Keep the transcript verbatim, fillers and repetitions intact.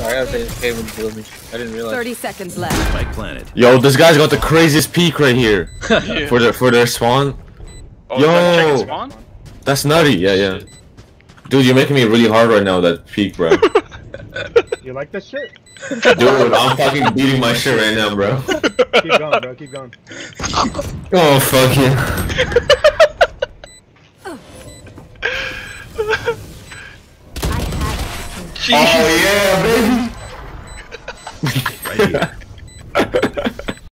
I gotta say, this game would kill me. I didn't realize. Thirty seconds left. Spike planted. Yo, this guy's got the craziest peak right here. Yeah. For their for their spawn. Oh, Yo, that chicken spawn? That's nutty. Yeah, yeah. Dude, you're making me really hard right now. That peak, bro. You like that shit? Dude, I'm fucking beating my shit right now, bro. Keep going, bro. Keep going. Oh fuck yeah. Jeez. Oh yeah, baby. Right here.